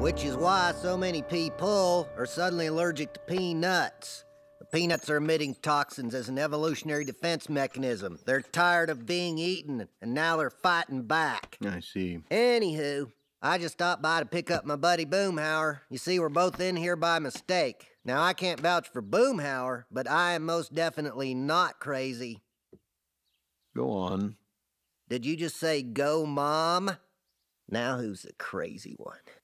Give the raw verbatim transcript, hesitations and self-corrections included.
Which is why so many people are suddenly allergic to peanuts. The peanuts are emitting toxins as an evolutionary defense mechanism. They're tired of being eaten, and now they're fighting back. I see. Anywho, I just stopped by to pick up my buddy Boomhauer. You see, we're both in here by mistake. Now, I can't vouch for Boomhauer, but I am most definitely not crazy. Go on. Did you just say, go, Mom? Now who's the crazy one?